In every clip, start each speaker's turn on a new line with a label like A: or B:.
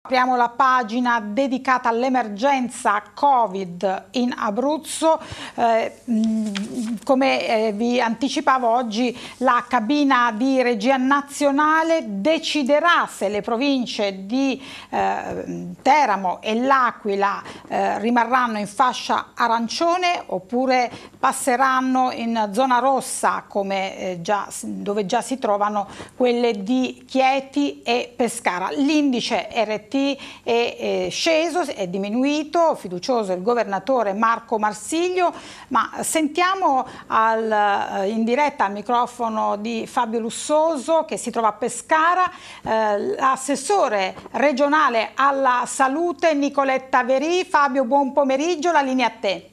A: Apriamo la pagina dedicata all'emergenza Covid in Abruzzo. Come vi anticipavo, oggi la cabina di regia nazionale deciderà se le province di Teramo e L'Aquila rimarranno in fascia arancione oppure passeranno in zona rossa, come dove già si trovano quelle di Chieti e Pescara. L'indice RT è sceso, è diminuito, fiducioso il governatore Marco Marsiglio, ma sentiamo in diretta al microfono di Fabio Lussoso, che si trova a Pescara, l'assessore regionale alla salute Nicoletta Verì. Fabio, buon pomeriggio, la linea a te.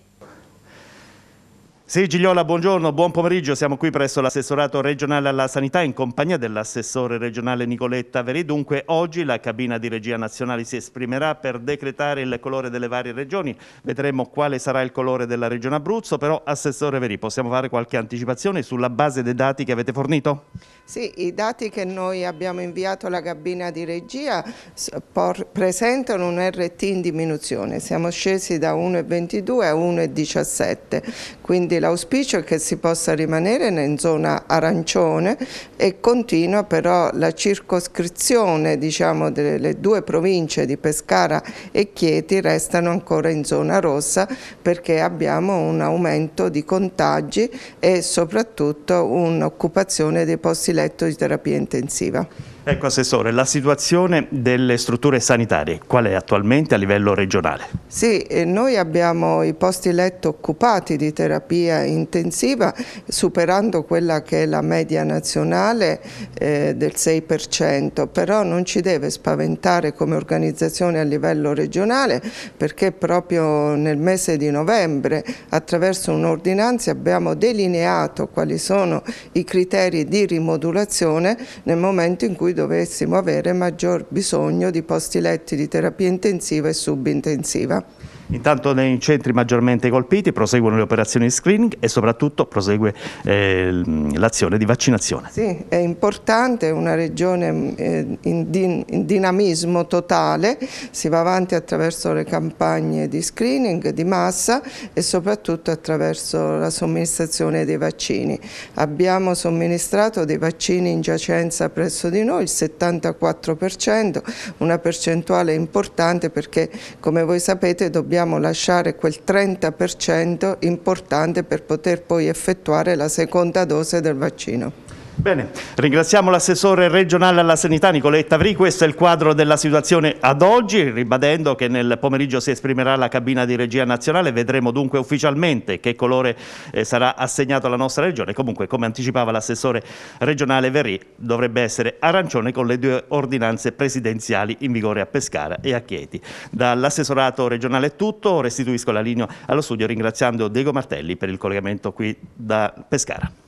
B: Sì, Gigliola, buongiorno, buon pomeriggio. Siamo qui presso l'assessorato regionale alla sanità in compagnia dell'assessore regionale Nicoletta Verì. Dunque oggi la cabina di regia nazionale si esprimerà per decretare il colore delle varie regioni. Vedremo quale sarà il colore della regione Abruzzo, però assessore Verì, possiamo fare qualche anticipazione sulla base dei dati che avete fornito?
C: Sì, i dati che noi abbiamo inviato alla cabina di regia presentano un RT in diminuzione. Siamo scesi da 1,22 a 1,17, quindi l'auspicio è che si possa rimanere in zona arancione e continua però la circoscrizione, diciamo, delle due province di Pescara e Chieti restano ancora in zona rossa perché abbiamo un aumento di contagi e soprattutto un'occupazione dei posti letto di terapia intensiva.
B: Ecco, assessore, la situazione delle strutture sanitarie qual è attualmente a livello regionale? Sì,
C: noi abbiamo i posti letto occupati di terapia intensiva superando quella che è la media nazionale del 6%, però non ci deve spaventare come organizzazione a livello regionale perché proprio nel mese di novembre attraverso un'ordinanza abbiamo delineato quali sono i criteri di rimodulazione nel momento in cui dovessimo avere maggior bisogno di posti letti di terapia intensiva e subintensiva.
B: Intanto nei centri maggiormente colpiti proseguono le operazioni di screening e soprattutto prosegue l'azione di vaccinazione.
C: Sì, è importante, è una regione in dinamismo totale, si va avanti attraverso le campagne di screening di massa e soprattutto attraverso la somministrazione dei vaccini. Abbiamo somministrato dei vaccini in giacenza presso di noi, il 74%, una percentuale importante perché come voi sapete dobbiamo lasciare quel 30% importante per poter poi effettuare la seconda dose del vaccino.
B: Bene, ringraziamo l'assessore regionale alla sanità Nicoletta Verì. Questo è il quadro della situazione ad oggi, ribadendo che nel pomeriggio si esprimerà la cabina di regia nazionale, vedremo dunque ufficialmente che colore sarà assegnato alla nostra regione. Comunque, come anticipava l'assessore regionale Verì, dovrebbe essere arancione con le due ordinanze presidenziali in vigore a Pescara e a Chieti. Dall'assessorato regionale è tutto, restituisco la linea allo studio ringraziando Diego Martelli per il collegamento qui da Pescara.